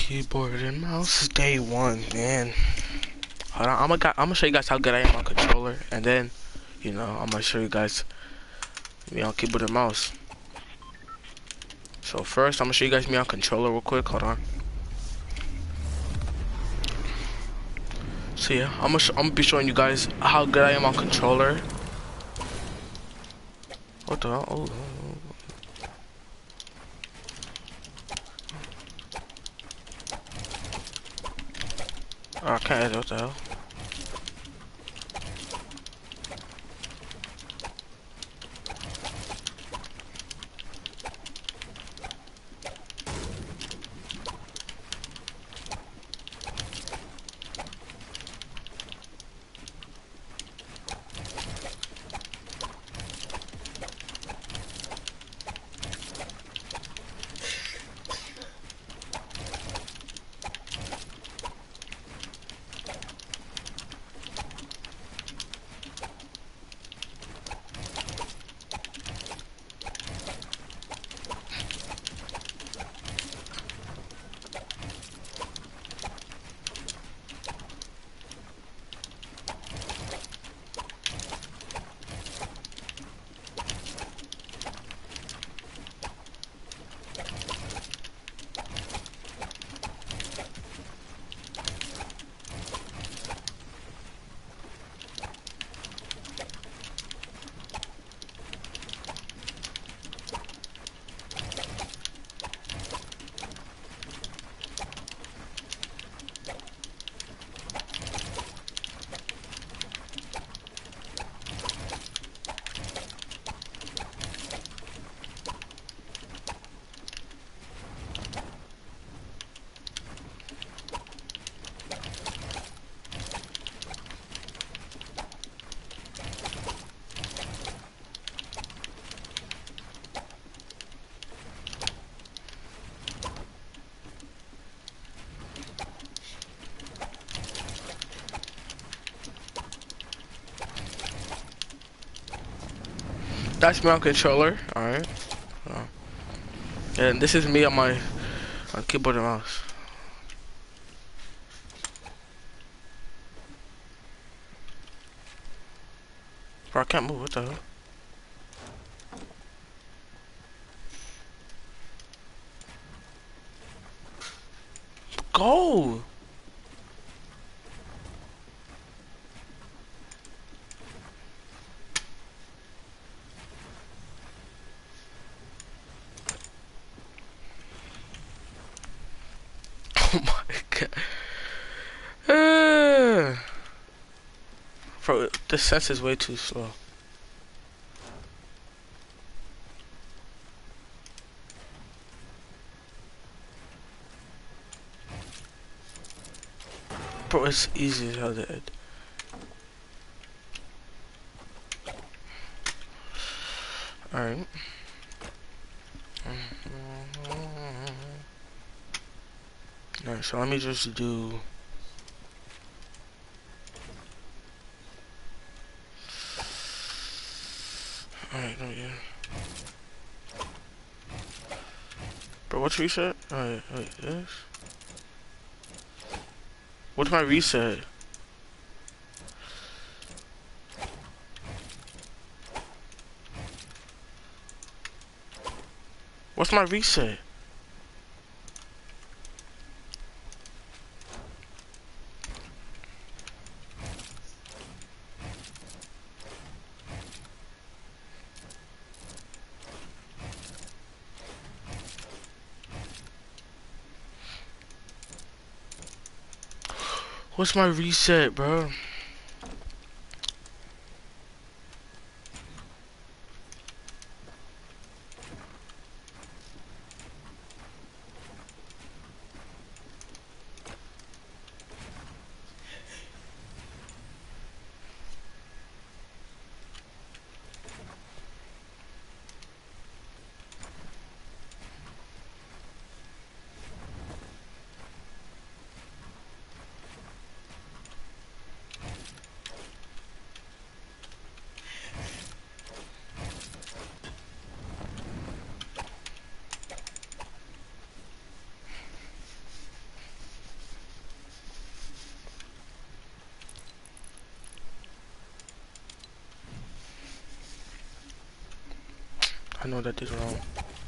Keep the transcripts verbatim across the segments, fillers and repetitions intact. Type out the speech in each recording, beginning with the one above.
Keyboard and mouse day one, man. Hold on, I'm gonna I'm gonna show you guys how good I am on controller, and then, you know, I'm gonna show you guys me on keyboard and mouse. So first, I'm gonna show you guys me on controller real quick. Hold on. So yeah, I'm gonna I'm gonna be showing you guys how good I am on controller. What the hell? Oh. oh. Okay, what the hell? That's me on controller. All right. Oh. And this is me on my on keyboard and mouse. Bro, I can't move. What the hell? Go. Oh my god. Uh, bro, the sense is way too slow. Bro, it's easy as hell to edit. Alright. Alright, so let me just do... Alright, no, yeah. Bro, what's reset? Alright, wait, this? What's my reset? What's my reset? What's my reset, bro? I know that is wrong.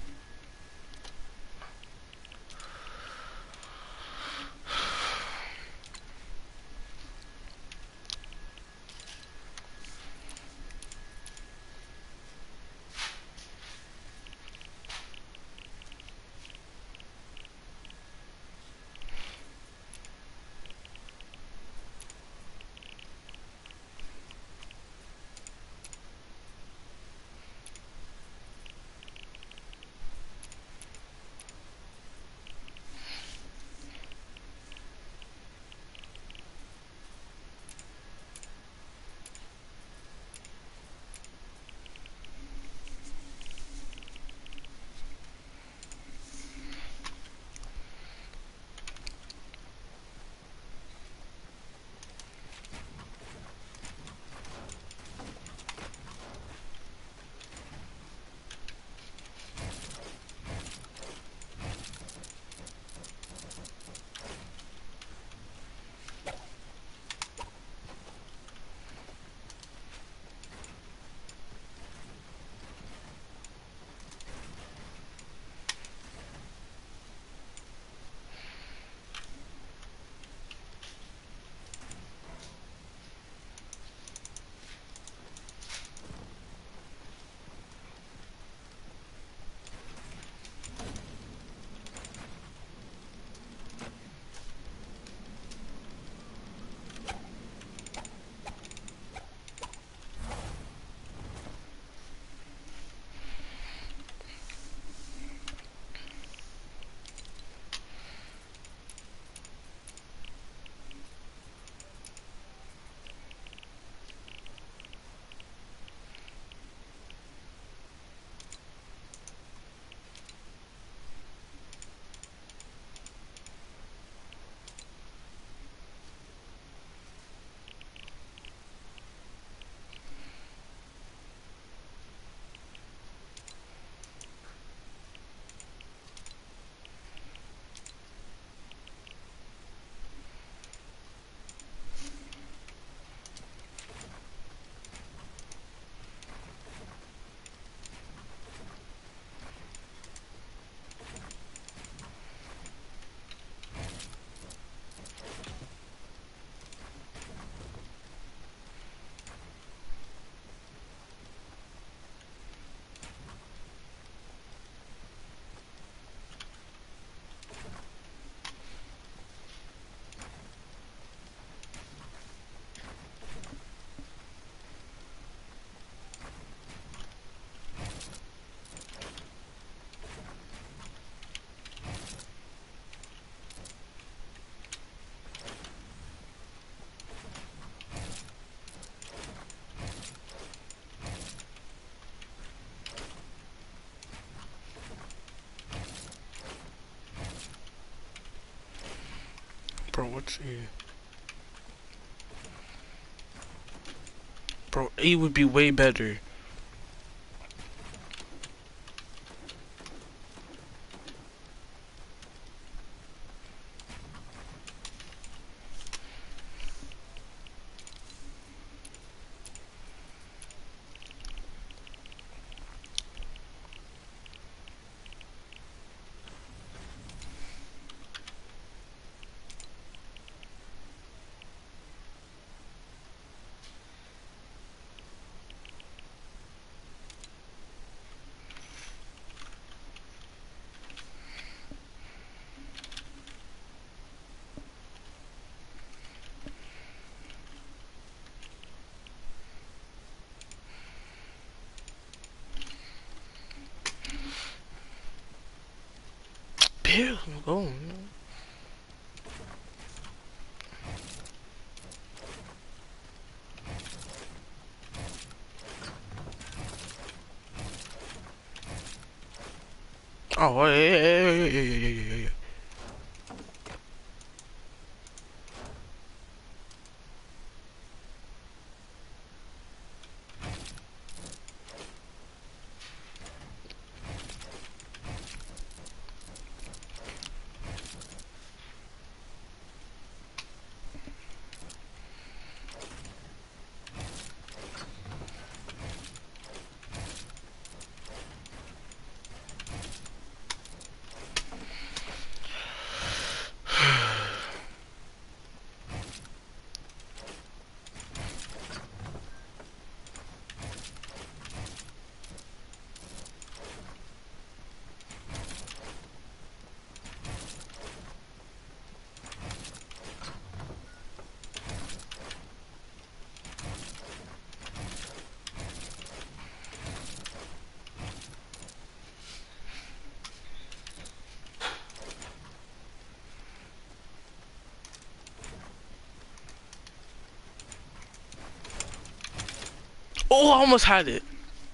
Bro, what's E? Bro, E would be way better. Bill, go. Oh, yeah, yeah, yeah, yeah, yeah, yeah, yeah, yeah. Oh, I almost had it.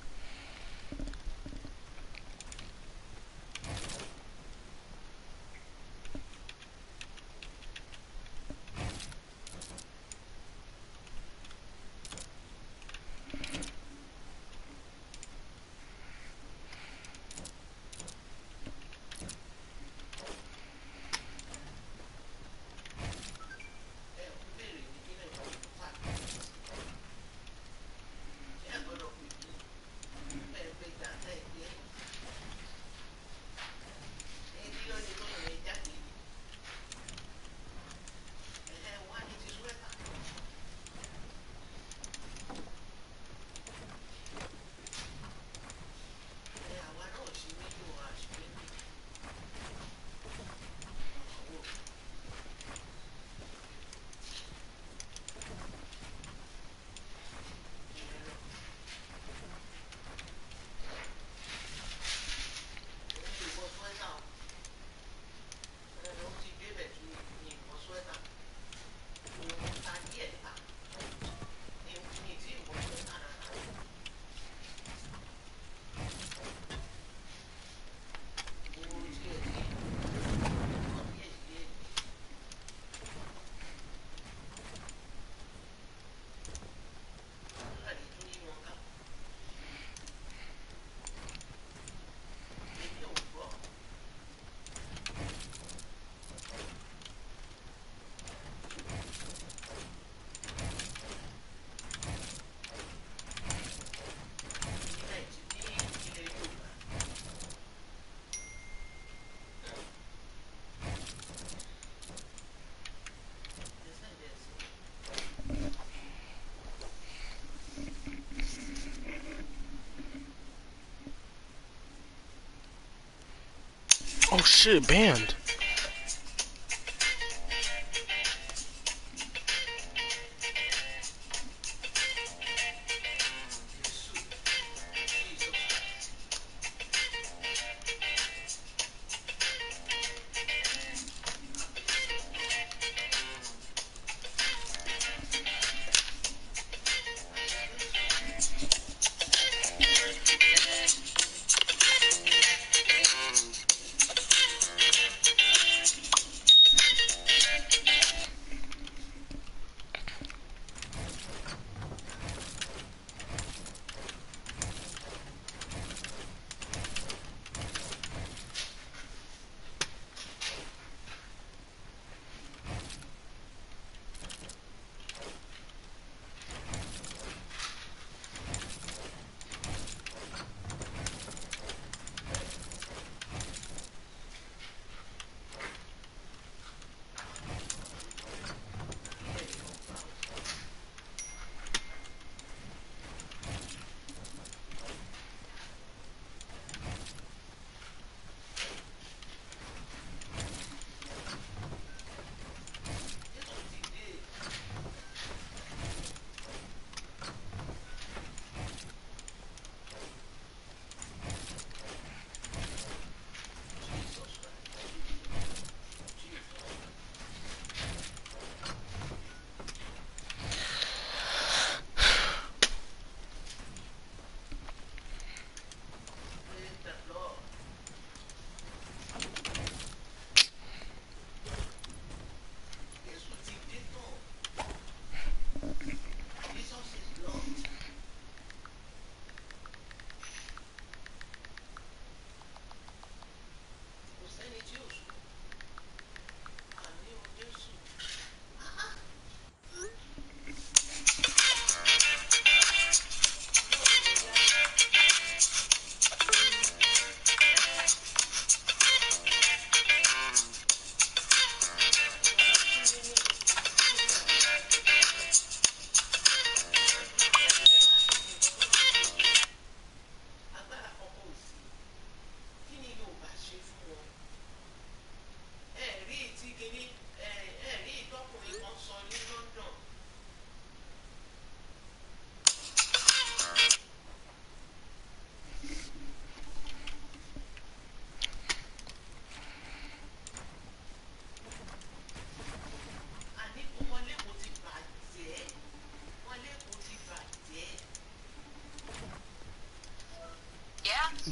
Oh shit, banned.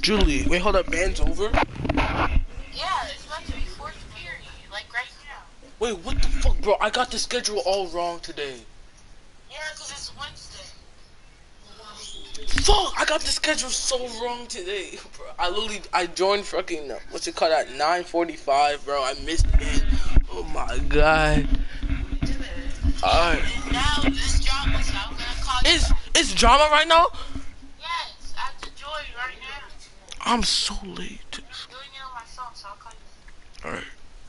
Julie, wait, hold up. Band's over? Yeah, it's about to be fourth period, like right now. Wait, what the fuck, bro? I got the schedule all wrong today. Yeah, because it's Wednesday. Fuck, I got the schedule so wrong today, bro. I literally, I joined fucking, what's it called, at nine forty-five, bro. I missed it. Oh my god. Alright. Now this drama, so I'm gonna call you. It's, it's drama right now? Yes, I have to join right now. I'm so late. I'm doing it on my phone, so I'll call you. Alright.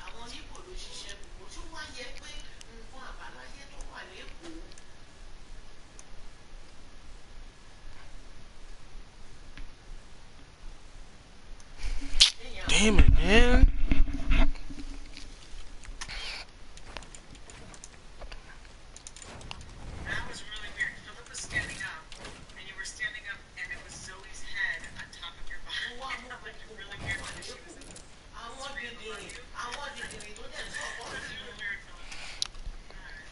Damn it, man. That was really weird. Philip was standing up, and you were standing up, and it was Zoe's head on top of your body. Like, really weird when she was in the screen above you. It was really weird, Philip. Alright.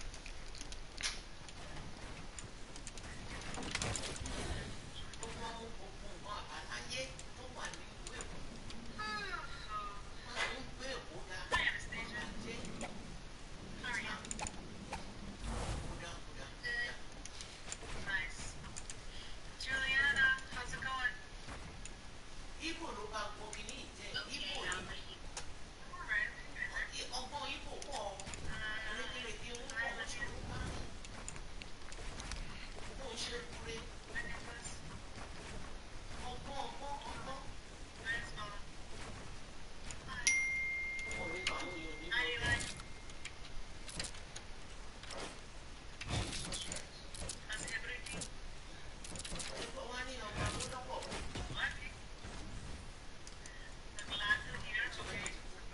Hi, Anastasia. How are you? Good. Nice. Juliana, how's it going? Okay, I'm ready. Alright, I'm getting there. Uh, hi, Olivia. My name was... My name's Mona. Hi. Hi, Eli. How's everything? Lucky. I'm glad to hear. Okay.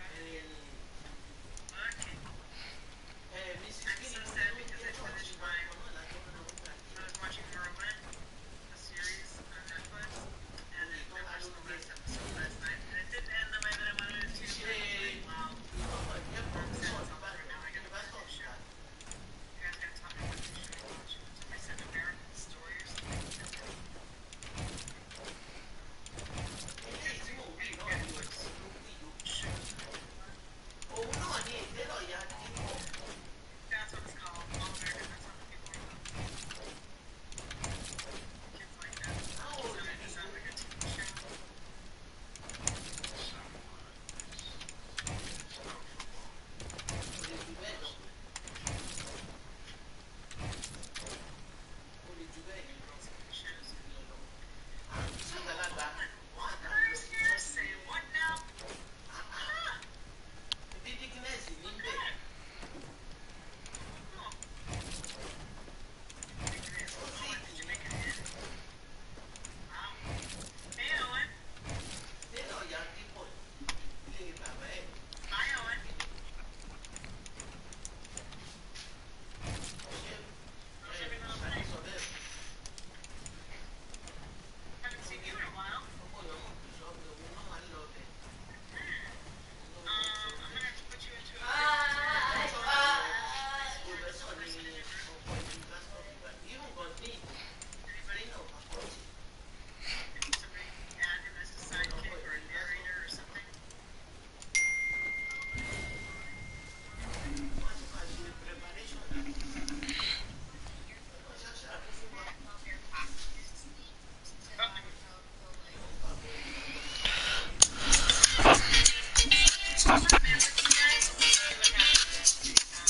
Okay. I'm so sad because I finished my... I was watching Merlin, a series on Netflix, and I watched the last episode last night, and it didn't end the way that I wanted it to. So I was like, wow. I'm sad it's over, and now I gotta watch the show. You guys gotta tell me what the show you watch. Somebody said American Story or something. It's a Netflix show. That's what it's called. All American. That's what the people are about. Kids like that. So it sounds like a T V show. Shows. What? Say what now? Ah, okay. Oh. Owen, did you make it in? Wow. Hey, Owen. Hi, Owen. How's everything up there? Haven't seen you in a while. Um, I'm gonna have to put you into a different person in your group. Anybody? Maybe somebody add him as a sidekick or a narrator or something. What's up, man? With you guys? See what happens.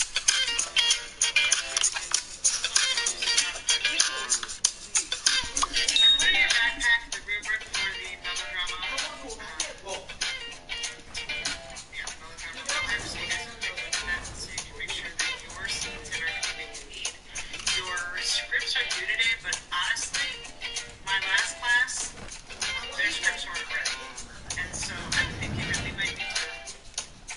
I'm putting in your backpack the rubric for the melodrama. Um, yeah, melodrama rubric, so you guys can take a look at that and see, make sure that your scenes have everything that you need. Your scripts are due today, but honestly, my last class, their scripts weren't ready. And so I'm thinking that we might need to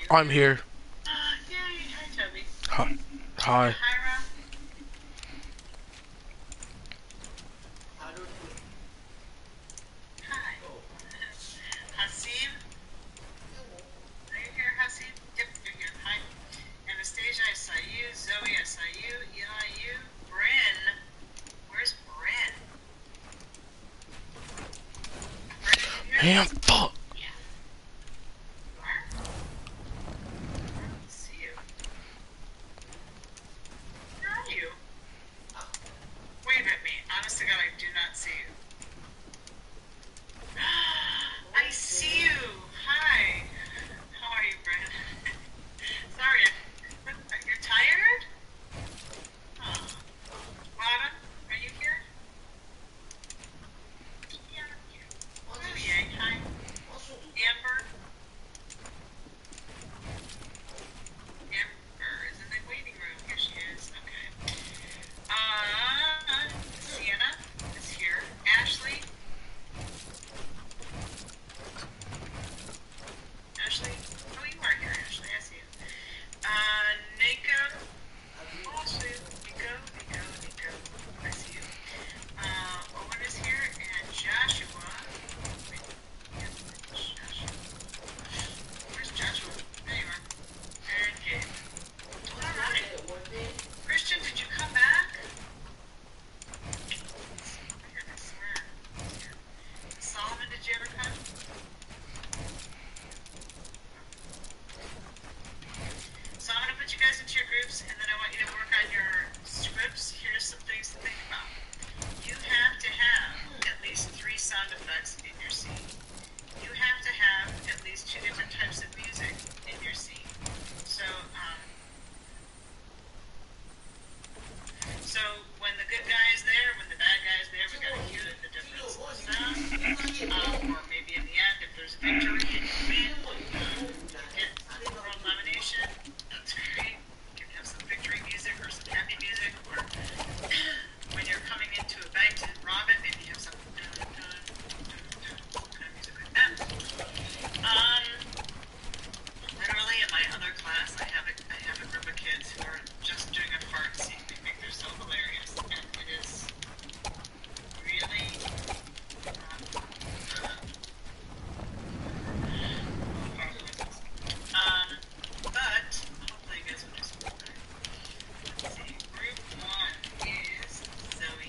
I'm here. Uh, yay. Hi, Toby. Hi. Hi. Hi, Rob. Hi. Hasim. Are you here, Hasim? Yep, you're here. Hi. Anastasia, I saw you. Zoe, I saw you. Eli, you. Bryn. Where's Bryn? Bryn, are you here? Man, fuck. Yeah. You are? I don't see you. Where are you? Wait a minute. Honest to God, I do not see you. I see you. Hi. How are you, Bryn? Sorry. You're tired? Oh. Autumn, are you here? Yeah, I'm here. Oh, yay. Hi. Amber? Amber is in the waiting room. Here she is. Okay. Uh, Sienna is here. Ashley? Ashley? Oh, you are here, Ashley. I see you. Uh, Nico? Oh, Ashley. Nico, Nico, Nico. I see you. Uh, Owen is here, and Joshua. Wait, yeah, Joshua. Where's Joshua? There you are. And Gabe. Alright. Christian, did you come back? Oh my goodness, where? Solomon, did you ever come? So I'm going to put you guys into your groups, and then I want you to work on your scripts. Here's some things to think about. You have to have at least three sound effects in your scene. You have to have at least two different types of music in your scene. So, um, so when the good guy is there, when the bad guy is there, we got to hear the difference in the sound. Um, or maybe in the end, if there's a victory and you win, um, you get world nomination. That's great. You can have some victory music or some happy music, or when you're coming into a bank to rob it, maybe you have some dun, dun, dun, dun, some kind of music like that. Um, literally in my other class, I have a I have a group of kids who are just doing a fart scene. They think they're so hilarious, and it is really. Um, but hopefully you guys will do something better. Let's see. Group one is Zoe.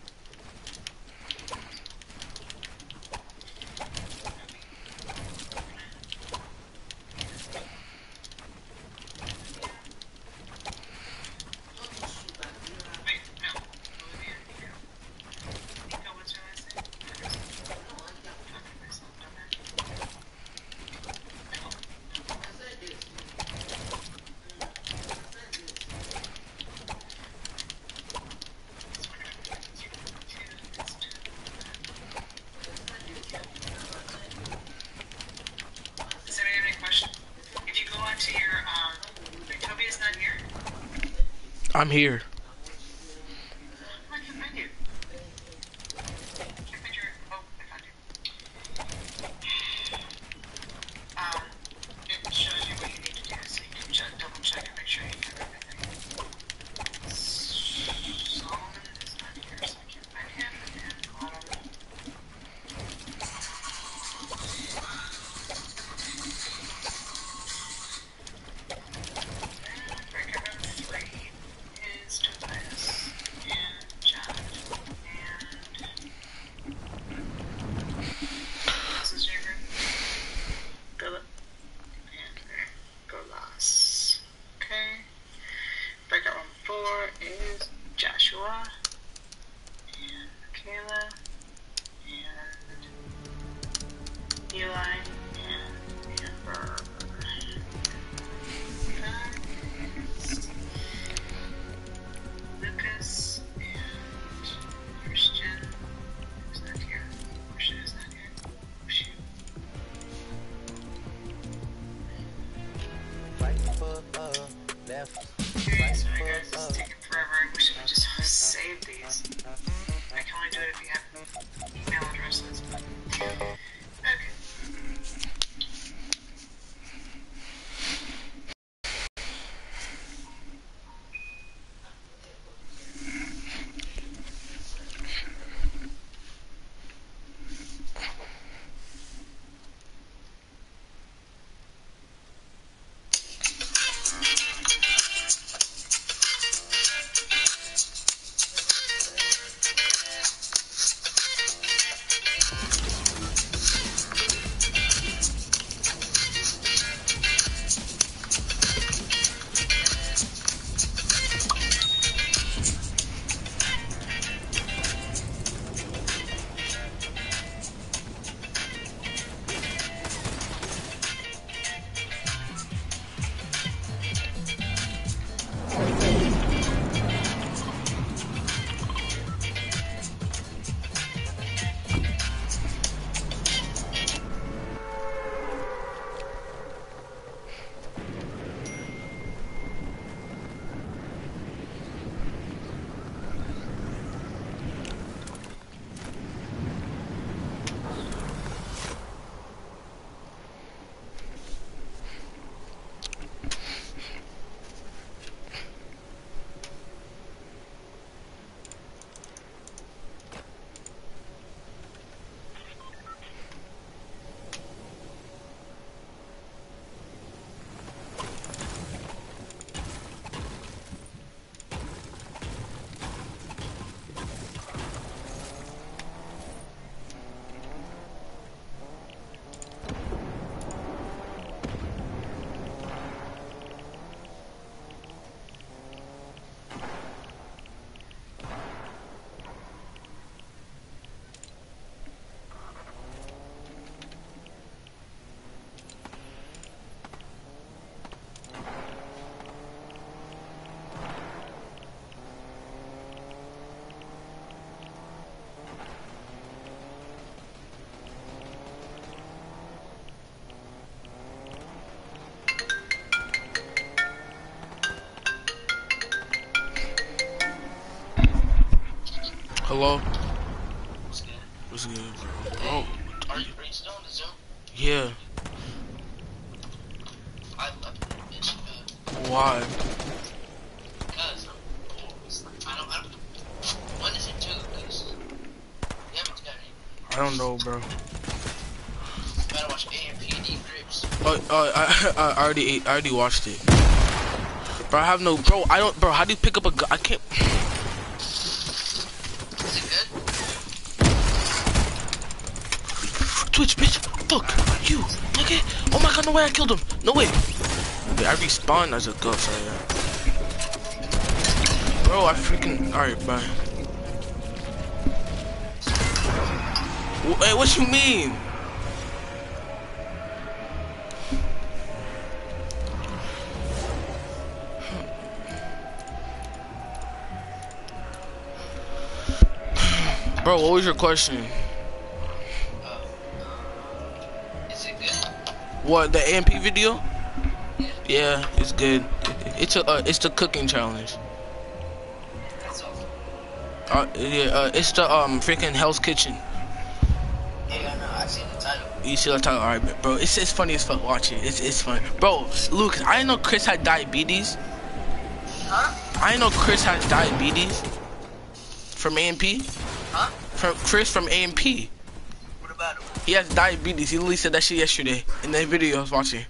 Wait, no. Olivia, Nico. Nico, what's your last name? Talking to myself, don't I? No. So we're gonna put two, two, it's two. Does anybody have any questions? If you go onto your, um, wait, Toby is not here? I'm here. I can't find you. Can't find your, oh, I found you. Um, it shows you what you need to do, so you can check, double check and make sure you have everything. Solomon is not here, so I can't find him, and Autumn. And breaker room three is Tobias, and John, and this is your group. Go, and Golas. Okay. Breakout room four is Joshua, and Michaela, and Eli, and Amber. Okay. Lucas, and Christian. Who's not here? Christian is not here. Oh, shoot. Right foot up, left, Okay, sorry guys, this is taking forever. I wish I could just save these. I can only do it if you have email addresses. Okay. Hello? What's good? What's good, bro? Hey, Oh, are you, are you still on the Zoom? yeah. I left it, bitch. Uh, Why? because I'm bored. It's like, I don't, I don't, when is it due? Because we haven't got any. I don't know, bro. You better watch A M P D Grips. Oh, uh, I, I already ate, I already watched it. Bro, I have no, bro, I don't, bro, how do you pick up a gun? I can't. Is it good? Twitch, bitch, fuck, you, nigga. Oh my god, no way I killed him. No way. Wait, I respawned as a ghost, right? Yeah. Bro, I freaking, alright, bye. Hey, what you mean? Bro, what was your question? Uh, is it good? What, the A M P video? Yeah. Yeah, it's good. It's a, uh, it's the cooking challenge. That's all. Uh, yeah, uh, it's the um freaking Hell's Kitchen. Yeah, I know. I seen the title. You see the title, alright, bro. It's it's funny as fuck. Watch it. It's it's fun, bro. Lucas, I didn't know Chris had diabetes. Huh? I didn't know Chris had diabetes. From A M P. Huh? From Chris from A M P. What about him? He has diabetes. He literally said that shit yesterday in that video I was watching.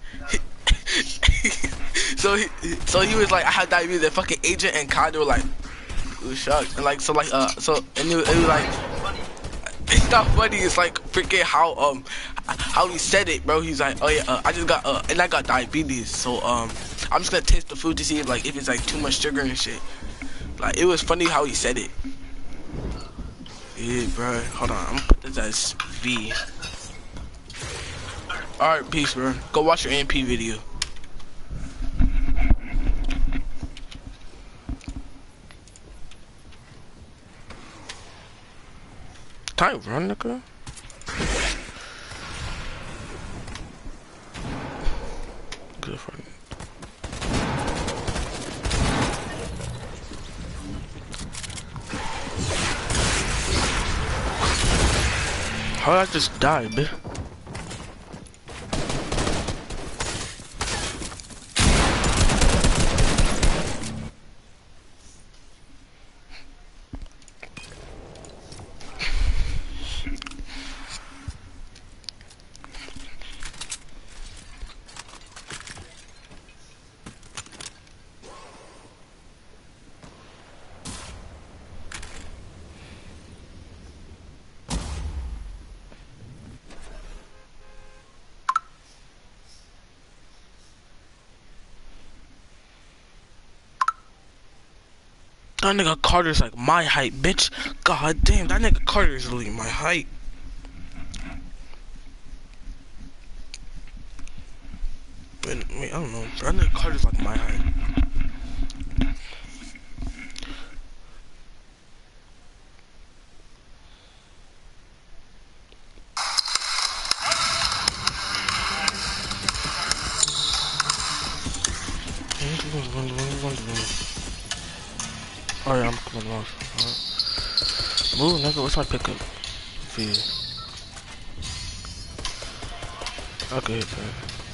so he so he was like, I have diabetes. The fucking agent and Kai, they were like, it was shocked. And like so like uh so and it, it was like. It's not funny. It's like freaking how um how he said it, bro. He's like, oh yeah, uh, I just got uh and I got diabetes, so um I'm just gonna taste the food to see if like if it's like too much sugar and shit. Like it was funny how he said it. Yeah, bro. Hold on, I'm gonna put this as V. All right, peace, bro. Go watch your A M P video. Can I run, nigga? Good for me. How did I just die, bitch? That nigga Carter's like my height, bitch. God damn, that nigga Carter is really my height. Wait, wait, I don't know. That nigga Carter's like my height. Alright, I'm coming off. Right. Move, nigga. What's my pickup? For you. Okay, bro.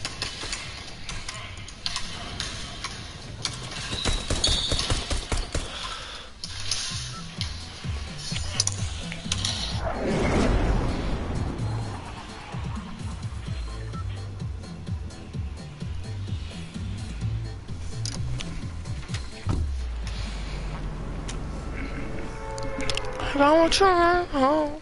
I don't try. Oh.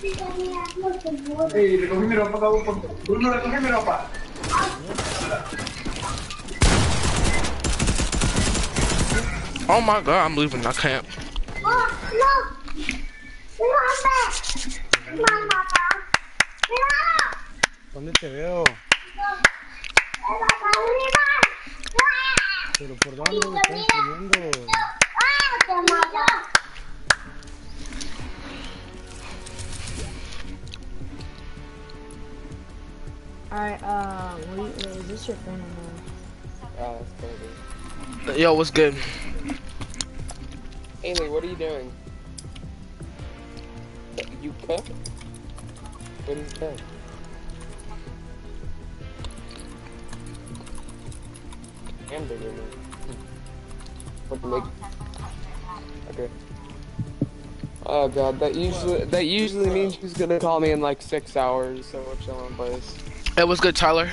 Hey, recogí mi ropa, cabrón. Bruno, recogí mi ropa. Oh my god, I'm leaving. I can't. ¿Dónde te veo? ¿Pero por dónde me están escribiendo? Alright, uh, what do you, wait, is this your phone or no? Oh, that's cool, dude. Yo, what's good? Haley, what are you doing? You cook? What do you cook? Hamburger, man. What to make? Okay. Oh god, that usually that usually means she's gonna call me in like six hours, so we're chilling, boys. Hey, what's good, Tyler?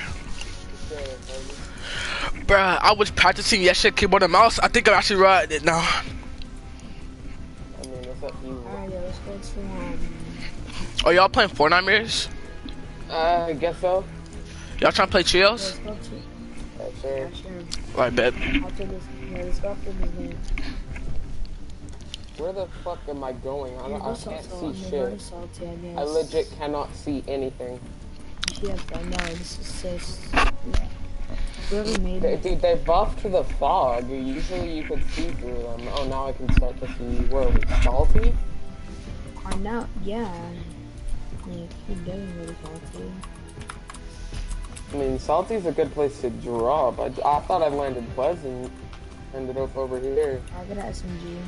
Bruh, I was practicing yesterday keyboard and mouse. I think I'm actually right it now. I mean, it's up to you. Alright, yeah, let's go to, um... Oh, y'all playing Fortnite mirrors? Uh, I guess so. Y'all trying to play trios? Let's go to... Yeah, sure. Yeah, sure. Alright, bet. After this, yeah, let's go after this game. Where the fuck am I going? I, don't, I can't see shit. Salty, I, guess. I legit cannot see anything. Yes, I know, this is sis. Yeah. Whoever made They, it. dude, they buffed the fog. Usually you could see through them. Oh, now I can start to see. Where are we? Salty? Or now, yeah. Like, you're getting really salty. I mean, Salty's a good place to drop. I, I thought I landed Pleasant. Ended up over here. I'll get an S M G.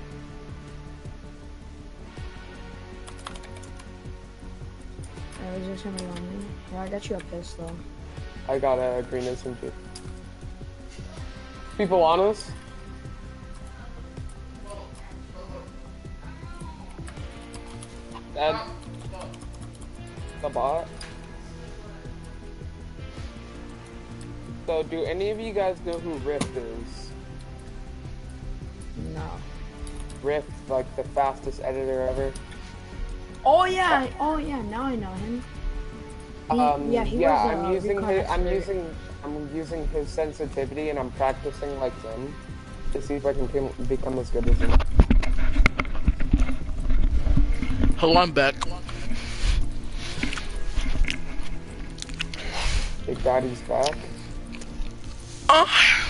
Alright, is there somebody on me? Yeah, I got you a pistol. I got a green S M G. People on us? Dad? The bot? So, do any of you guys know who Rift is? No. Rift, like the fastest editor ever. Oh yeah, oh yeah, now I know him. He, Um, yeah, he yeah, was, uh, I'm using recon his, I'm expert. using, I'm using his sensitivity, and I'm practicing like him to see if I can become, become as good as him. Hold on, back. Big Daddy's back. Oh.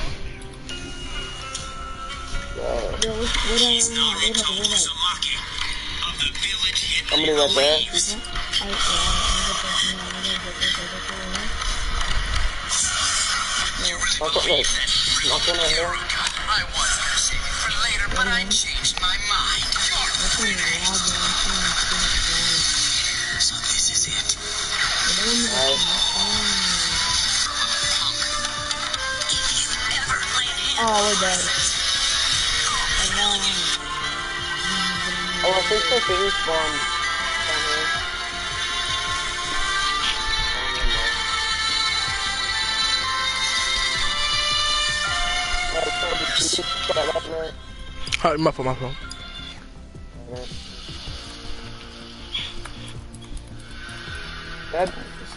Yeah. Yo, what, what, uh, what, uh, what, uh, Somebody right there. I, uh, I'm gonna get that, no, I'm gonna get this, I'm gonna get this, Knock on, wait. Knock on her hair. I was gonna save it for later, but I changed my mind. I'm trying to log in, I'm trying to finish going. So this is it. I don't know Alright. Oh, we're dead. Oh, I think the thing spawned down here. Alright, my phone, my phone. Dad?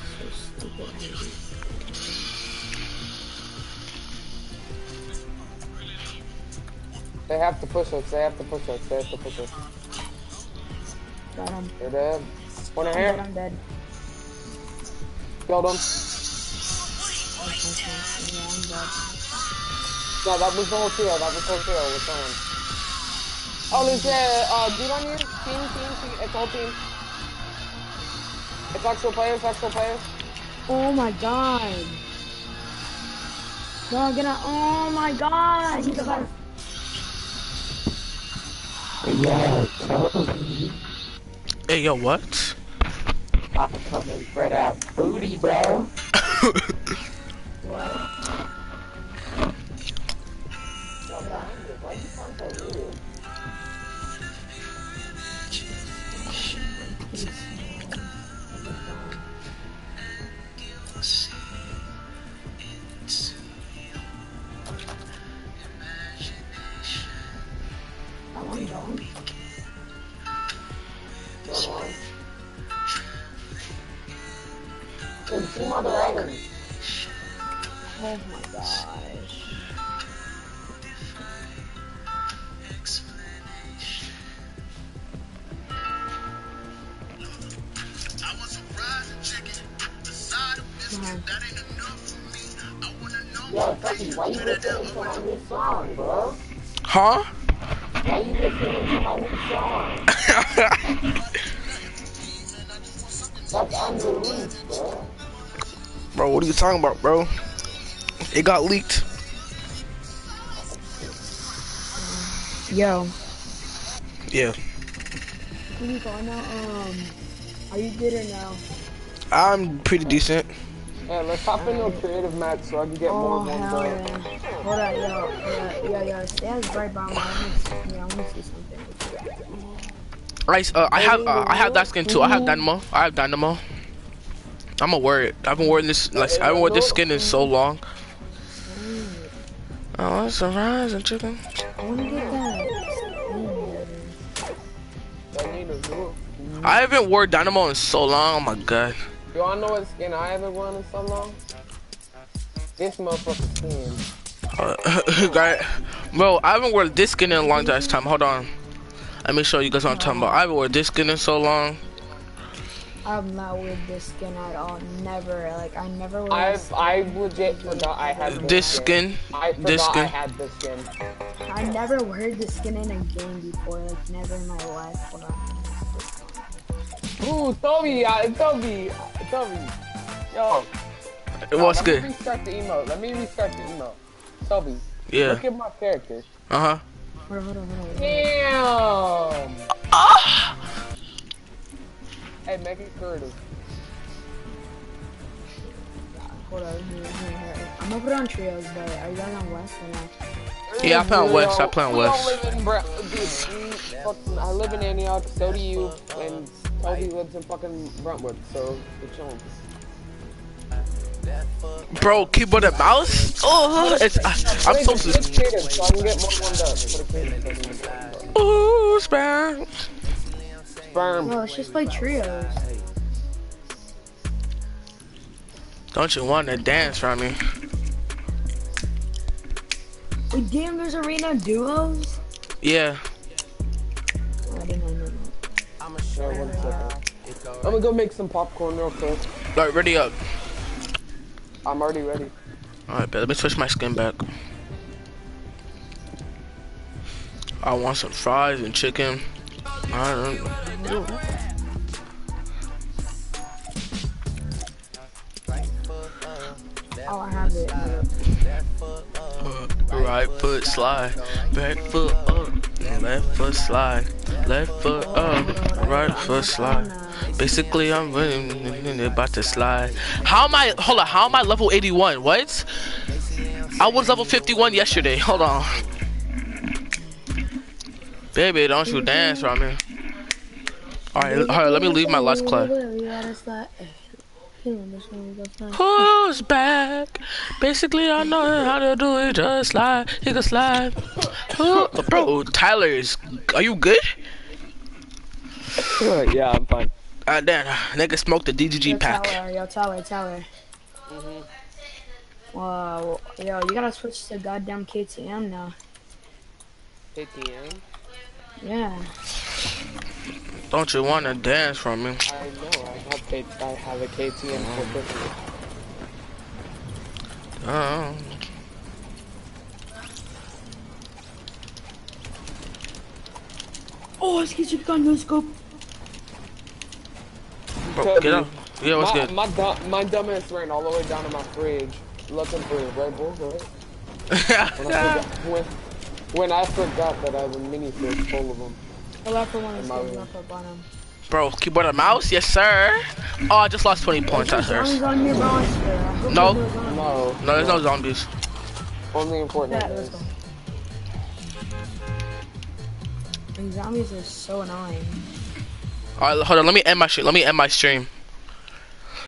They have to push us, they have to push us, they have to push us. Got him. They're dead. One I'm here. dead, I'm dead. Killed him. Okay, okay. Yeah, I'm dead. No, that was the whole trio, that was the whole trio with someone. Oh, there's a, uh, dude on you? Team, team, team, it's all team. It's actual players, actual players. Oh my god. No, I'm gonna, oh my god. He's about Yeah, totally. Hey, yo, what? I'm coming for that booty, bro. items, two other items. Oh my gosh. Yo, Frankie, why you listening to my new song, bro? Huh? Why you listening to my new song? That's unreleased, bro. Bro, what are you talking about, bro? It got leaked. Yo. Yeah. Can you go now? Um, are you good or no? I'm pretty decent. Yeah, let's hop into a creative match so I can get Oh, more ones hell up. yeah. Hold on, yo. Yeah, yeah, yeah. Stan's right by me. I want to yeah, I want to see something. Right, uh, I have uh, I have that skin too. I have Dynamo. I have Dynamo. I'm a wear. I've been wearing this like I haven't worn this skin in so long. Oh, it's a rising chicken. I want to get that. I need a new. I haven't worn Dynamo in so long. Oh my god. You wanna know what skin I haven't worn in so long? This motherfucking skin. Uh, guy, bro, I haven't worn this skin in a long time. Hold on. Let me show you guys what I'm talking about. I haven't worn this skin in so long. I'm not with this skin at all. Never. Like, I never wear I've, this skin. I legit forgot I had this, This skin. I forgot This skin. I had this skin. I never wear this skin in a game before. Like, never in my life. Hold on. Ooh, Toby, uh, Toby, Toby. Yo. What's let good? Let me restart the emote. Let me restart the emote. Toby. Yeah. Look at my character. Uh huh. Hold on, hold on, hold on. Damn. Ah! Hey, make it creative. Hold on. Here, here, here. I'm gonna put on trios, but are you guys on West or not? Yeah, I play on West. I play on We don't West. live in Bra- Dude, we fucking, I live in Antioch, so do you, and Toby lives in fucking Brentwood, so we're chilling. Bro, keyboard and mouse? Oh, it's I, I'm Wait, so it's sus- creative, so I can get more one up. Put a creative so I can get more one up. Ooh, spam. Sperm. No, let's just play trios. Don't you want to dance from me? Wait, damn, there's arena duos? Yeah. I didn't know that. Yeah, one second. I'm gonna go make some popcorn real quick. Alright, ready up. I'm already ready. Alright, bet. Let me switch my skin back. I want some fries and chicken. I don't know. Oh, I have it. Right foot slide, back foot up, left foot slide, left foot up, right foot slide. Basically, I'm running, about to slide. How am I? Hold on. How am I level eighty-one? What? I was level fifty-one yesterday. Hold on. Baby, don't you dance from me. Alright, alright, let me leave my last class. Who's back? Basically, I know how to do it. Just slide, he can slide. Ooh, bro, Tyler is. Are you good? Yeah, I'm fine. Ah, uh, damn, nigga smoked the D G G Yo, pack. Tower, yo, Tower, Tower. Mhm. Wow, yo, you gotta switch to goddamn K T M now. K T M? Yeah. Don't you wanna dance from me? I know, I have, K I have a K T M four fifty. Oh. Oh, excuse me, got no scope. Bro, get up. Yeah, what's my, good? My, dumb, my dumbass ran all the way down to my fridge looking for Red Bull, right? When I, forgot, when, when I forgot that I have a mini fridge full of them. I left for one of My those room. up on him. Bro, keyboard and mouse? Yes, sir. Oh, I just lost twenty points at Zombies first. on me, bro, I swear. I hope No. there's zombies. No. No, there's no zombies. Only important Yeah, let's days. go. And zombies are so annoying. Alright, hold on. Let me end my stream. Let me end my stream.